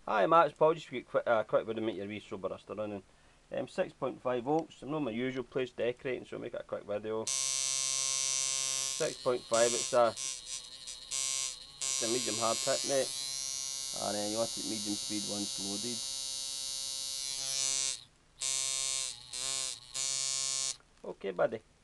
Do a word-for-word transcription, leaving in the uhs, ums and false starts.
Hi Matt, it's Paul. Just to get quick, uh, quick video to make your wee Soba running. Um, six point five volts. I'm not my usual place decorating, so I'll make it a quick video. six point five, it's a, it's a medium hard tip, mate. And then you want it medium speed once loaded. Okay, buddy.